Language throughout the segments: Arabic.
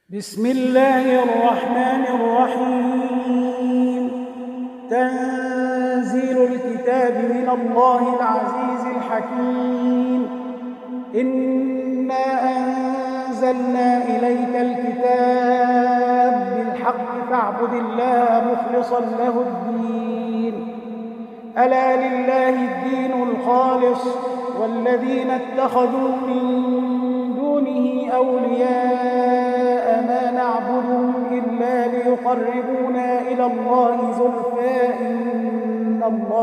بسم الله الرحمن الرحيم. تنزيل الكتاب من الله العزيز الحكيم. إنا أنزلنا إليك الكتاب بالحق فاعبد الله مخلصا له الدين. ألا لله الدين الخالص والذين اتخذوا من دونه أولياء ما نعبدهم إلا ليقربونا إلى الله زلفى إن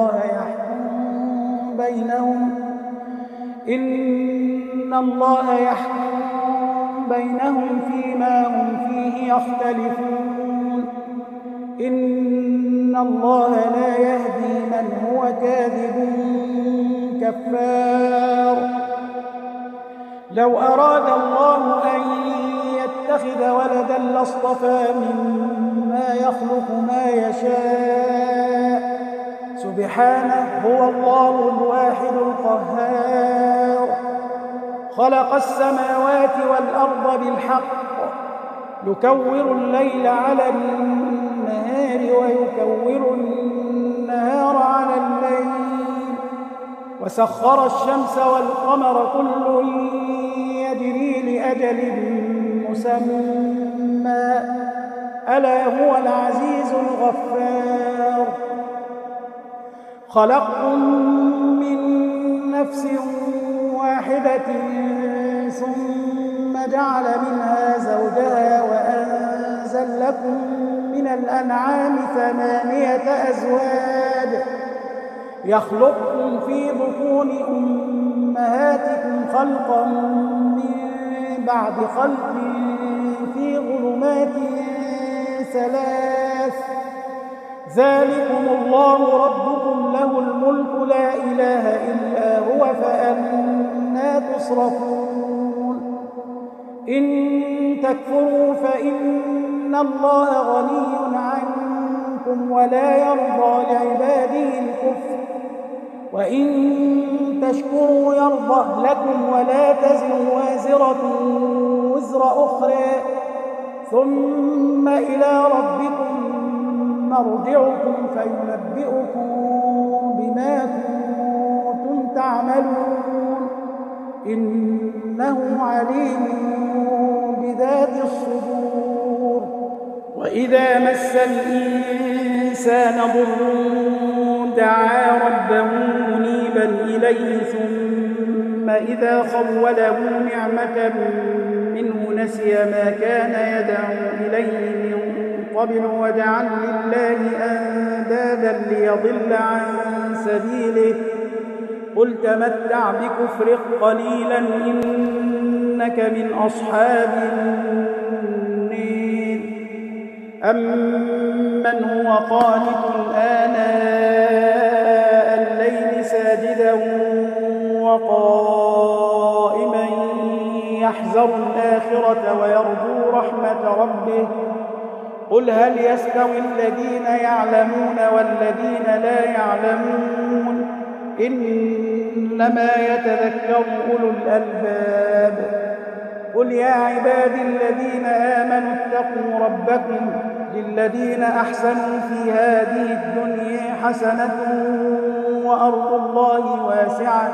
الله يحكم بينهم فيما هم فيه يختلفون. إن الله لا يهدي من هو كاذب كفار. لو أراد الله أن يتخذ ولدا لاصطفى مما يخلق ما يشاء سبحانه هو الله الواحد القهار. خلق السماوات والأرض بالحق يكور الليل على النهار ويكور النهار على الليل وسخر الشمس والقمر كل يجري لأجل مسمى ألا هو العزيز الغفار. خلقكم من نفس واحدة ثم جعل منها زوجها وأنزل لكم من الأنعام 8 أزواج يخلقكم في بطون أمهاتكم خلقا من بعد خلق في ظلمات 3 ذلكم الله ربكم له الملك لا إله إلا هو فأنى تصرفون. إن تكفروا فإن الله غني عنكم ولا يرضى لعباده الكفر وإن تشكروا يرضه لكم ولا تزر وازرة وزر أخرى ثم إلى ربكم مرجعكم فينبئكم بما كنتم تعملون إنه عليم بذات الصدور. وإذا مس الإنسان ضر دعا ربه منيبا إليه ثم إذا خوله نعمة منه نسي ما كان يدعو إليه من قبل وجعل لله أندادا ليضل عن سبيله قل تمتع بكفرك قليلا إنك من أصحاب النير. أمن هو قانت آناء الليل ساجدا وقائما يحذر الآخرة ويرجو رحمة ربه قل هل يستوي الذين يعلمون والذين لا يعلمون إنما يتذكر أولو الألباب. قل يا عبادي الذين آمنوا اتقوا ربكم للذين أحسنوا في هذه الدنيا حسنة وأرض الله واسعة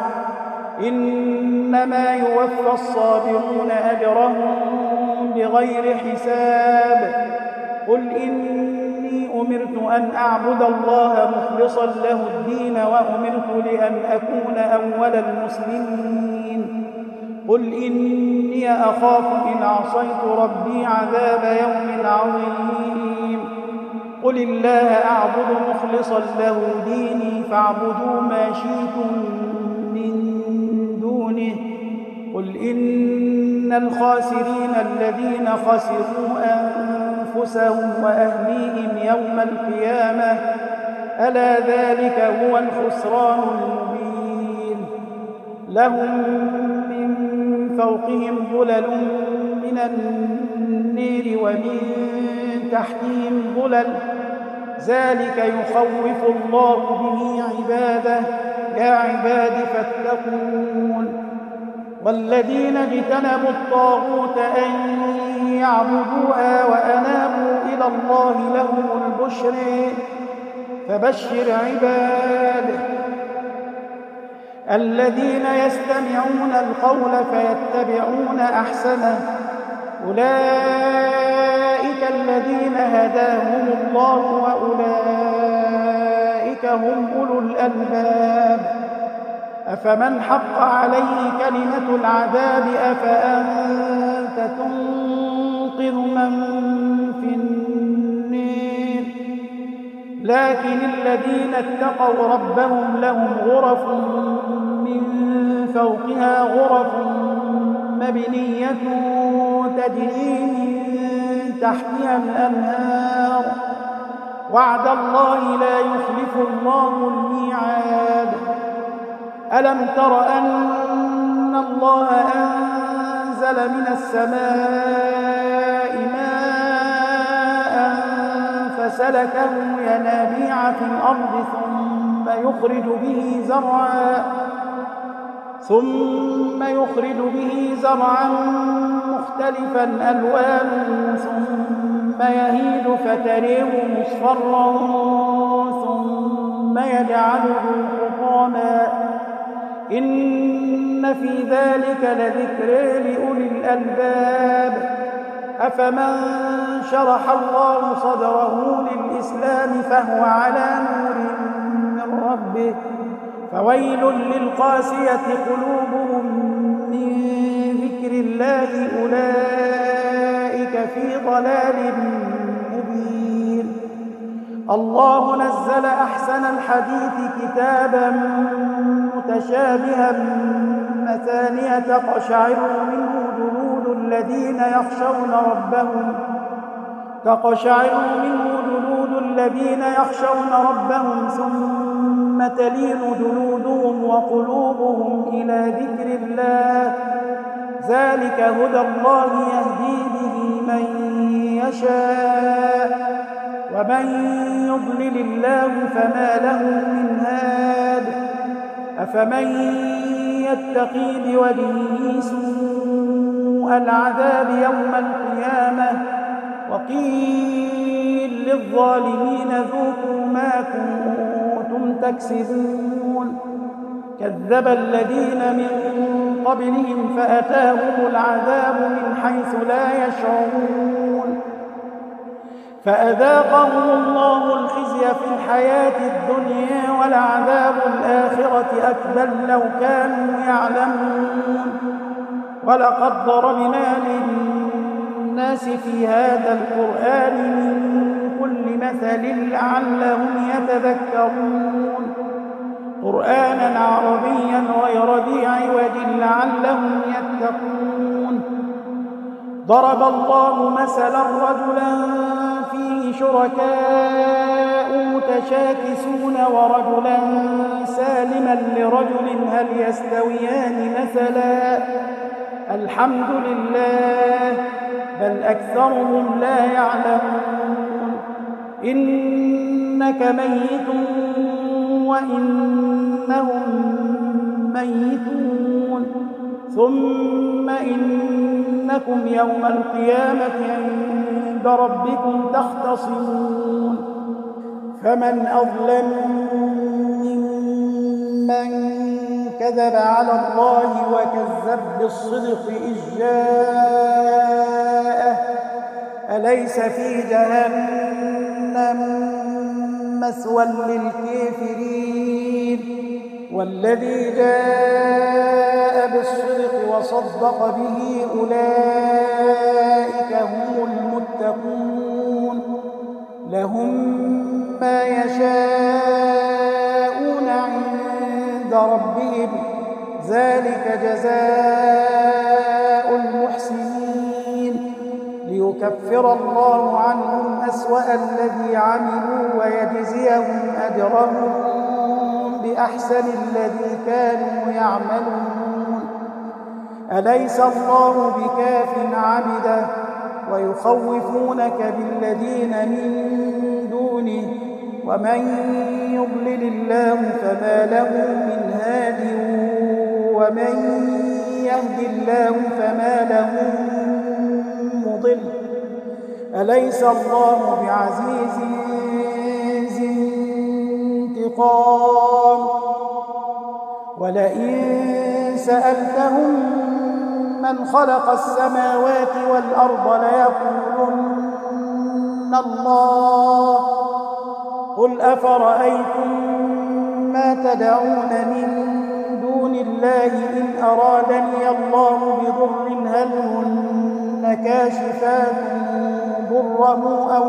إنما يوفى الصابرون أجرهم بغير حساب. قل إني أمرت أن أعبد الله مخلصا له الدين وأمرت لأن أكون أول المسلمين. قل إني أخاف إن عصيت ربي عذاب يوم عظيم. قل الله أعبد مخلصا له ديني فاعبدوا ما شئتم من دونه. قل إن الخاسرين الذين خسروا أنفسهم وأهليهم يوم القيامة ألا ذلك هو الخسران المبين. لهم من فوقهم ظلل من النير ومن تحتهم ظلل ذلك يخوف الله به عباده يا عباد فاتقون. والذين اجتنبوا الطاغوت أن يعبدوه الله لهم البشر فبشر عباده الذين يستمعون القول فيتبعون أحسنه أولئك الذين هداهم الله وأولئك هم أولو الألباب أفمن حق عليه كلمة العذاب أفأنت تنقذ من في النير لكن الذين اتقوا ربهم لهم غرف من فوقها غرف مبنية تجري من تحتها الأنهار وعد الله لا يخلف الله الميعاد ألم تر أن الله أنزل من السماء ماء فسلكه ينابيع في الأرض ثم يخرج به زرعا مختلفا ألوانه ثم يهيج فتريه مصفرا ثم يجعله حطاما إن في ذلك لذكر لأولي الألباب أفمن شرح الله صدره للإسلام فهو على نور من ربه فويل للقاسية قلوبهم من ذكر الله أولئك في ضلال مبين الله نزل أحسن الحديث كتابا متشابها مثانية تقشعر منه جلود الذين يخشون ربهم ثم تلين جلودهم وقلوبهم إلى ذكر الله ذلك هدى الله يهدي به من يشاء ومن يضلل الله فما له من هاد أفمن يتقي بوجهه سوء العذاب يوم القيامة وقيل للظالمين ذوقوا ما كنتم تكسبون كذب الذين من قبلهم فأتاهم العذاب من حيث لا يشعرون فأذاقهم الله الخزي في الحياة الدنيا ولعذاب الآخرة أكبر لو كانوا يعلمون ولقد ضربنا للناس في هذا القرآن من كل مثل لعلهم يتذكرون قرآنا عربيا غير ذي عوج لعلهم يتقون ضرب الله مثلا رجلا فيه شركاء متشاكسون ورجلا سالما لرجل هل يستويان مثلا الحمد لله بل أكثرهم لا يعلمون إنك ميت وإنهم ميتون ثم إنكم يوم القيامة عند ربكم تختصمون فمن أظلم ممن كذب على الله وكذب بالصدق إذ جاءه أليس في جهنم مثوى للكافرين والذي جاء بالصدق وصدق به أولئك هم المتقون لهم ما يشاءون عند ربهم ذلك جزاء المحسنين ليكفر الله عنهم أسوأ الذي عملوا ويجزيهم أجرهم بأحسن الذي كانوا يعملون أليس الله بكاف عبده ويخوفونك بالذين من دونه ومن يضلل الله فما له من هاد ومن يهد الله فما له مضل أليس الله بعزيز ذي انتقام ولئن سألتهم من خلق السماوات والأرض ليقولن الله قل أفرأيتم ما تدعون من دون الله إن أرادني الله بضر هل هن كاشفات ضره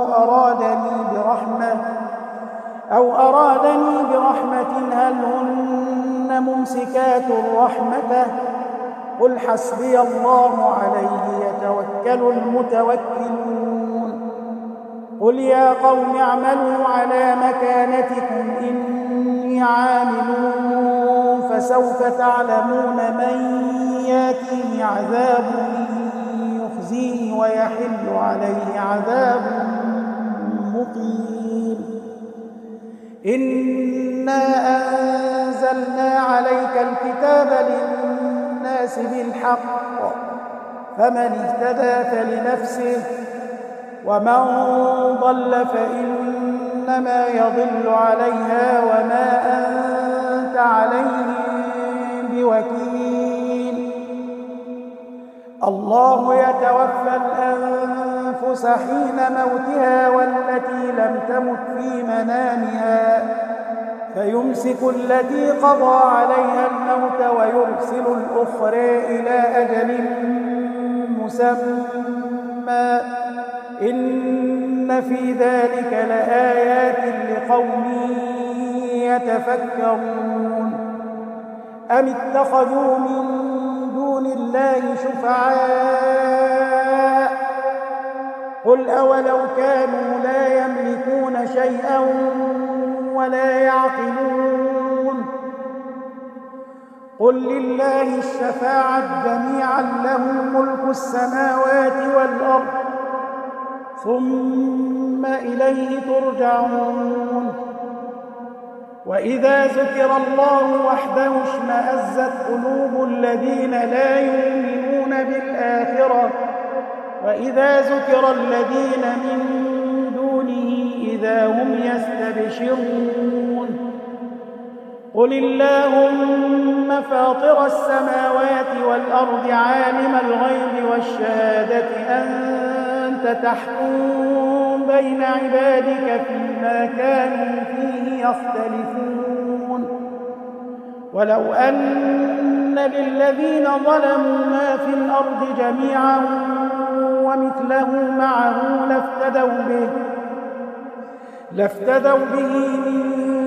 أو أرادني برحمة هل هن ممسكات رحمته قل حسبي الله عليه يتوكل المتوكلون قل يا قوم اعملوا على مكانتكم إني عامل فسوف تعلمون من ياتيه عذاب يخزيه ويحل عليه عذاب مقيم إنا أنزلنا عليك الكتاب للناس بالحق فمن اهتدى فلنفسه ومن ضل فإنما يضل عليها وما أنت عليهم بوكيل الله يتوفى الأنفس حين موتها والتي لم تمت في منامها فيمسك التي قضى عليها الموت ويرسل الأخرى إلى أجل مسمى إن في ذلك لآيات لقوم يتفكرون أم اتخذوا من دون الله شفعاء قل أولو كانوا لا يملكون شيئا ولا يعقلون قل لله الشفاعة جميعا له ملك السماوات والأرض ثم إليه ترجعون وإذا ذكر الله وحده اشمأزت قلوب الذين لا يؤمنون بالآخرة وإذا ذكر الذين من دونه إذا هم يستبشرون قل اللهم فاطر السماوات والأرض عالم الغيب والشهادة أنت تحكم بين عبادك فيما كانوا فيه يختلفون ولو أن للذين ظلموا ما في الأرض جميعا ومثله معه لافتدوا به من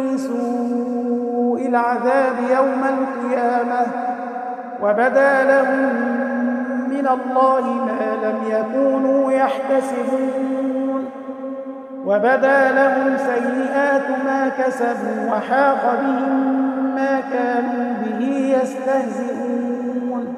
سوء العذاب يوم القيامة وبدا لهم من الله ما لم يكونوا يحتسبون وبدا لهم سيئات ما كسبوا وحاق بهم ما كانوا به يستهزئون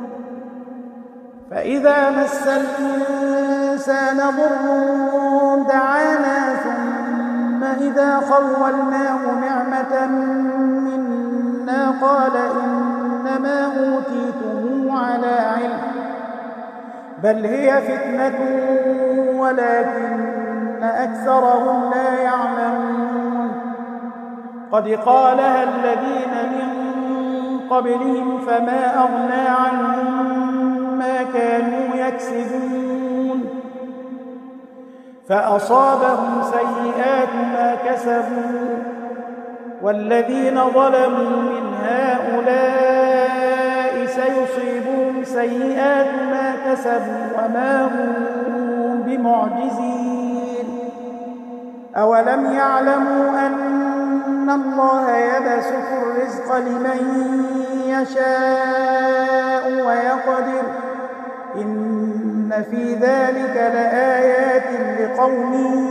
فإذا مس الإنسان ضر دعانا ثم إذا خولناه نعمة منا قال إنما أوتيته على علم بل هي فتنة ولكن أكثرهم لا يعلمون قد قالها الذين من قبلهم فما أغنى عنهم ما كانوا يكسبون فأصابهم سيئات ما كسبوا والذين ظلموا من هؤلاء سيصيبهم سيئات ما كسبوا وما هم بمعجزين أولم يعلموا أن الله يبسط الرزق لمن يشاء ويقدر إن في ذلك لآيات لقوم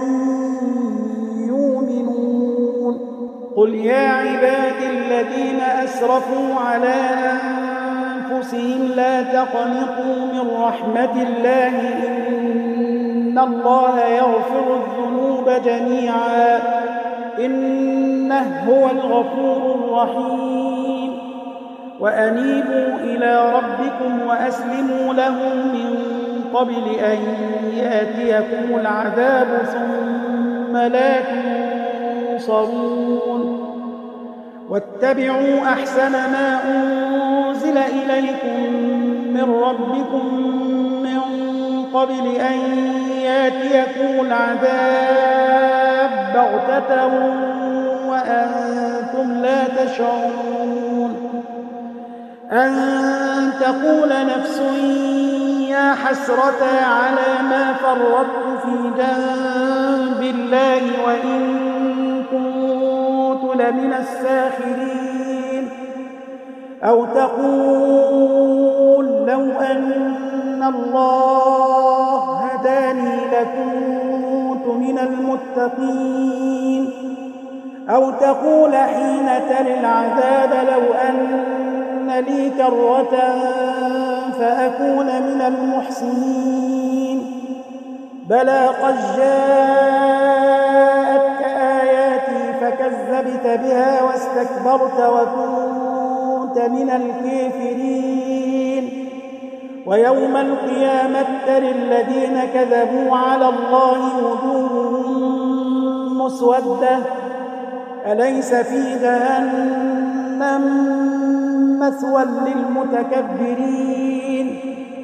يؤمنون قل يا عبادي الذين أسرفوا على أنفسهم لا تقنطوا من رحمة الله إن الله يغفر الذنوب جميعا إنه هو الغفور الرحيم وأنيبوا إلى ربكم وأسلموا له من قبل أن يأتيكم العذاب ثم لا تنصرون واتبعوا أحسن ما أنزل إليكم من ربكم من قبل أن يأتيكم العذاب بغتة وأنتم لا تشعرون أن تقول نفس يا حسرة على ما فرطت في جنب الله وإن كنت لمن الساخرين أو تقول لو أن الله هداني لكنت من المتقين أو تقول حين ترى العذاب لو أن لي كرة فأكون من المحسنين بلى قد جاءتك آياتي فكذبت بها واستكبرت وكنت من الكافرين ويوم القيامة ترى الذين كذبوا على الله وجوههم مسودة أليس في جهنم مثوى للمتكبرين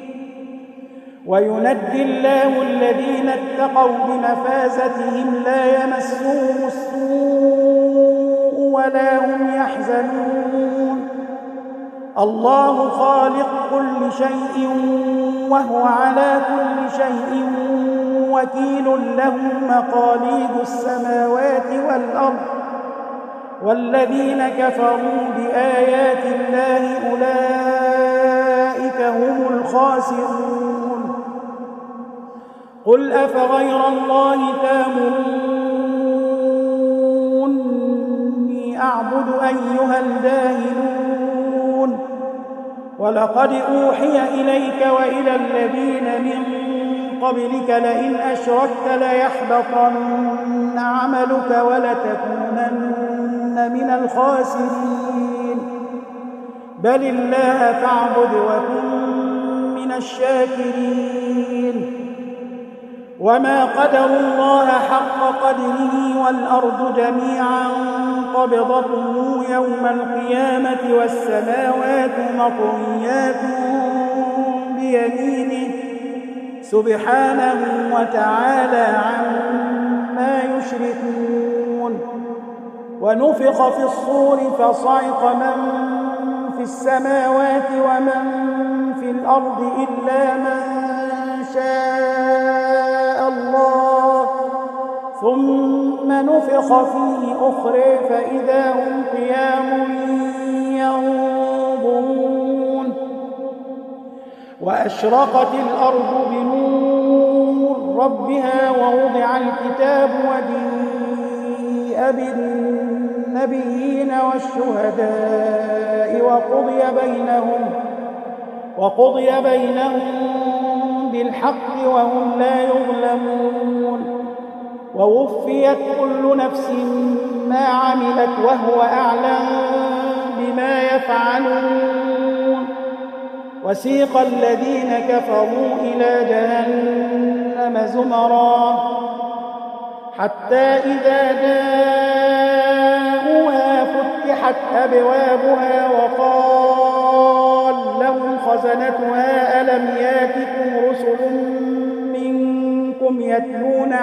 وينجي الله الذين اتقوا بمفازتهم لا يمسهم السوء ولا هم يحزنون الله خالق كل شيء وهو على كل شيء وكيل له مقاليد السماوات والأرض والذين كفروا بآيات الله أولئك هم الخاسرون قل أفغير الله تأمروني أعبد أيها الجاهلون ولقد أوحي إليك وإلى الذين من قبلك لئن أشركت ليحبطن عملك ولتكونن من الخاسرين بل الله فاعبد وكن من الشاكرين وما قدروا الله حق قدره والأرض جميعا قبضته يوم القيامة والسماوات مطويات بيمينه سبحانه وتعالى عما يشركون ونفخ في الصور فصعق من في السماوات ومن في الأرض إلا من شاء الله ثم نفخ فيه أخرى فإذا هم قيام ينظرون وأشرقت الأرض بنور ربها ووضع الكتاب وجيء بالنبيين والشهداء وقضي بينهم بالحق وهم لا يظلمون ووفيت كل نفس ما عملت وهو أعلم بما يفعلون وسيق الذين كفروا إلى جهنم زمرا حتى إذا جاءوها فتحت أبوابها وقال لهم خزنتها ألم ياتكم رسل منكم يتلون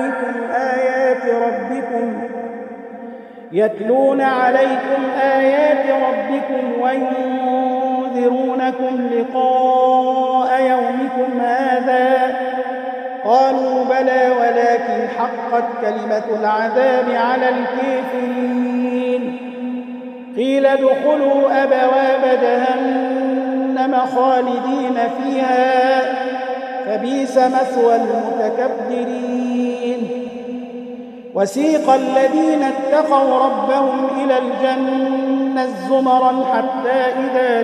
عليكم آيات ربكم وينذرونكم لقاء يومكم هذا قالوا بلى ولكن حقت كلمة العذاب على الكافرين قيل ادخلوا أبواب جهنم خالدين فيها فبئس مثوى المتكبرين وسيق الذين اتقوا ربهم إلى الجنة زمرا حتى إذا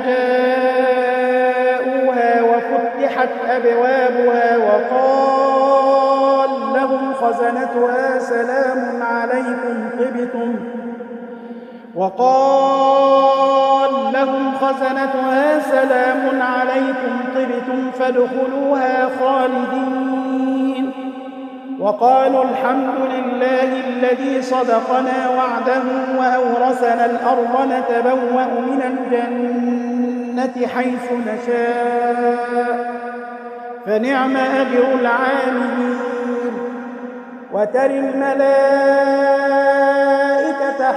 جاءوها وفتحت أبوابها وقال لهم خزنتها سلام عليكم طبتم لهم خزنتها سلام عليكم طبتم فادخلوها خالدين وقالوا الحمد لله الذي صدقنا وعده وأورثنا الأرض نتبوأ من الجنة حيث نشاء فنعم أجر العاملين وترى الملائكة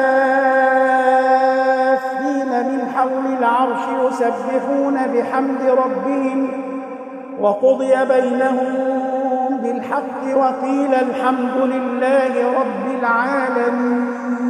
حافين من حول العرش يسبحون بحمد ربهم وقضي بينهم بالحق وقيل الحمد لله رب العالمين